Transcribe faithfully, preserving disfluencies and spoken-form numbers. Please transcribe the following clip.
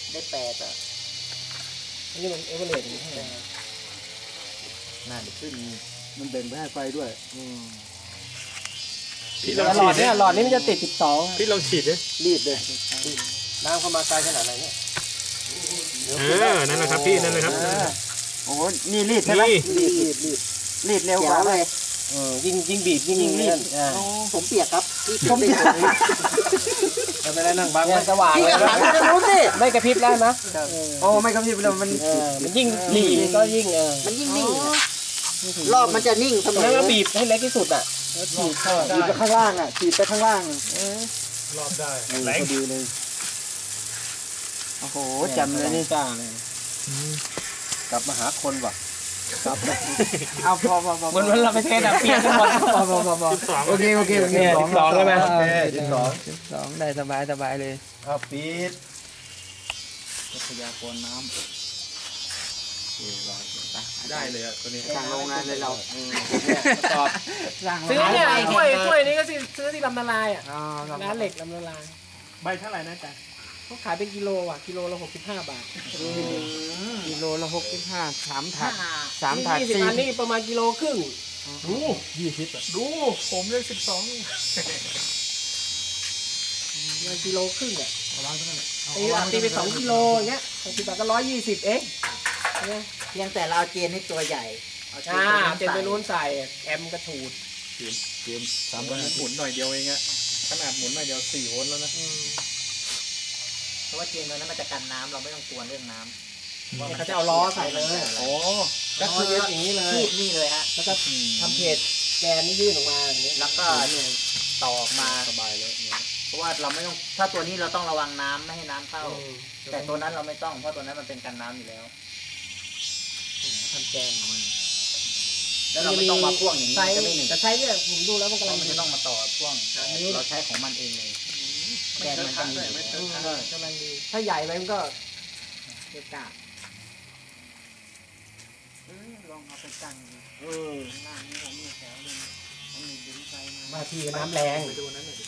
ได้แปดอ่ะอันนี้มันเอเวอเรสต์อยู่ข้างในนั่นขึ้นมันเบ่งไปให้ไฟด้วยพี่ลองหลฉีอดดดิเนี่ยหลอดนี้มันจะติดสิบสองพี่ลองฉีดดิรีดเลยน้ำเข้ามาไกลขนาดไหนเนี่ยเออนั่นแหละครับพี่นั่นแหละครับโอ้โหนี่รีดใช่ไหมนี่รีดรีดรีดรีดเร็วกว่าเลยเออยิ่งยิ่งบีบยิ่งยิ่งรีดผมเปียกครับพี่ผมจะจะไม่ได้นั่งบังเนี่ยสว่างพี่เลยก็หันไปรู้สิไม่กระพริบได้ไหมโอ้ไม่กระพริบเลยมันเออมันยิ่งบีบก็ยิ่งเออมันยิ่งนิ่งรอบมันจะนิ่งเสมอแล้วก็บีบให้เล็กที่สุดอ่ะแล้วฉีดเข้าฉีดไปข้างล่างอ่ะฉีดไปข้างล่างรอบได้เออแรงพอดีเลยโอ้โหจำเลยนี่จ้าเลยกลับมาหาคนว่ะครับเอาพอพอพอเหมือนวันเราไปเทสอะเปียกทั้งหมดพอพอพอพอสิบสองโอเคโอเคโอเคเนี่ยสิบสองใช่ไหมโอเคสิบสองสองได้สบายสบายเลยเอาปิดทรัพยากรน้ำได้เลยอ่ะตัวนี้สั่งโรงงานเลยเราตอบสั่งซื้อเนี่ยถ้วยถ้วยนี้ก็ซื้อที่ลำนาลายอ่ะอ๋อร้านเหล็กลำนาลายใบเท่าไหร่นะจ๊ะเขาขายเป็นกิโลอ่ะกิโลละหกสิบห้าบาทกิโลละหกสิบห้าสามถาดสามถาดยี่สิบสี่อันนี่ประมาณกิโลครึ่งดูยี่สิบอ่ะดูผมเลยสิบสองประมาณกิโลครึ่งอ่ะตีอ่ะตีไปสองกิโลอย่างเงี้ยหกสิบบาทก็ร้อยยี่สิบเองเนี่ยเพียงแต่เราเอาเจนให้ตัวใหญ่เอาเจนอ่าตัวนั้นเจนไปใส่นู้นใส่แอมกระถูดเกมสามหร้อยห้าสิบมุนหน่อยเดียวเองอะขนาดหมุนหน่อยเดียวสี่โวลต์แล้วนะเพราะว่าเจนตัวนั้นมันจะกันน้ำเราไม่ต้องกลัวเรื่องน้ำเนี่ยเขาจะเอาล้อใส่เลยโอ้ก็คืออย่างนี้เลยคีบนี่เลยฮะแล้วก็ทำเพจแกนนี่ยื่นออกมาอย่างนี้แล้วก็ต่อออกมาสบายเลยเนี่ยเพราะว่าเราไม่ต้องถ้าตัวนี้เราต้องระวังน้ำไม่ให้น้ำเข้าอืมแต่ตัวนั้นเราไม่ต้องเพราะตัวนั้นมันเป็นกันน้ำอยู่แล้วทำแกนออกมาแล้วเราไม่ต้องมาพ่วงอย่างนี้ไซมันส์จะไม่หนึ่งแต่ใช้เนี่ยผมดูแล้วมันเพกำลัราะงมันจะต้องมาต่อพ่วงอันนี้เราใช้ของมันเองเลยแกนมันจะมีอยู่อืมกำลังดีถ้าใหญ่ไปมันก็เกะกะเออลองเอาไปตั้งดูเออข้างล่างนี่ผมมีแถวหนึงผมมีดินใจมาบางทีน้ำแรงไปดูนั้นหน่อยดิ